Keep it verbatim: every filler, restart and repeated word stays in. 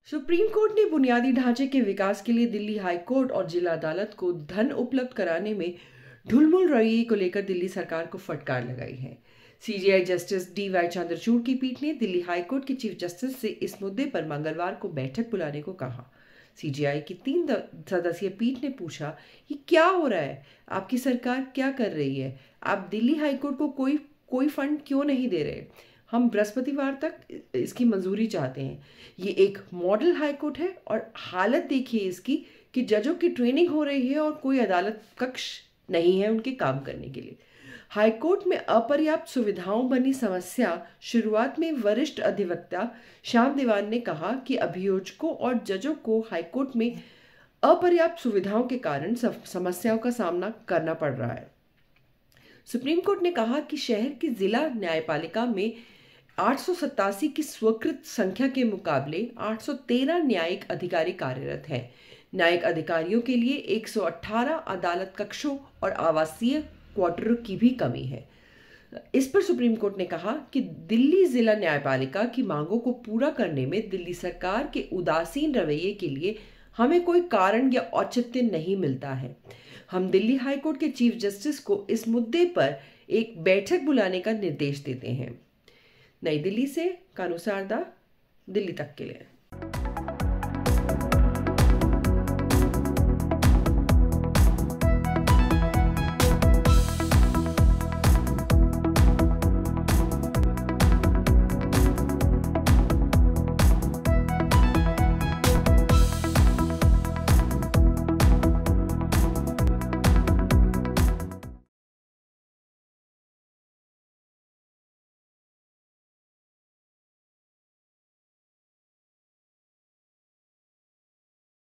Supreme court ने बुनियादी ढांचे के विकास के लिए दिल्ली हाई कोर्ट और जिला अदालत को धन उपलब्ध कराने में ढुलमुल रवैये को लेकर दिल्ली सरकार को फटकार लगाई है। CJI justice D Y Chandrachud की पीठ ने दिल्ली हाई कोर्ट के चीफ जस्टिस से इस मुद्दे पर मंगलवार को बैठक बुलाने को कहा। सीजेआई की तीन सदस्यीय पीठ ने पूछा, ये क्या हो रहा है? आपकी सरकार क्या कर रही है? आप दिल्ली हाई कोर्ट को कोई कोई फंड क्यों नहीं दे रहे? हम बृहस्पतिवार तक इसकी मंजूरी चाहते हैं। ये एक मॉडल हाई कोर्ट है और हालत देखिए इसकी कि जजों की ट्रेनिंग हो रही है और कोई अदालत कक्ष नहीं है उनके काम करने के लिए। हाई कोर्ट में अपर्याप्त सुविधाओं बनी समस्या शुरुआत में वरिष्ठ अधिवक्ता श्याम देवान ने कहा कि अभियोजकों और जजों को हाई कोर्ट में अपर्याप्त सुविधाओं के कारण समस्याओं का सामना करना पड़ रहा है। सुप्रीम कोर्ट ने कहा कि शहर की जिला न्यायपालिका में आठ सौ सतासी की स्वीकृत संख्या के मुकाबले आठ सौ तेरह न्यायिक अधिकारी कार्यरत हैं। न्यायिक अधिकारियों के लिए एक सौ अठारह अदालत कक्षों और आवासीय क्वार्टरों की भी कमी है। इस पर सुप्रीम कोर्ट ने कहा कि दिल्ली जिला न्यायपालिका की मांगों को पूरा करने में दिल्ली सरकार के उदासीन रवैये के लिए हमें कोई कारण या औचित्य नहीं मिलता है। हम दिल्ली हाई कोर्ट के चीफ जस्टिस को इस मुद्दे पर एक बैठक बुलाने का निर्देश देते हैं। नई दिल्ली से कानू सारदा, दिल्ली तक के लिए।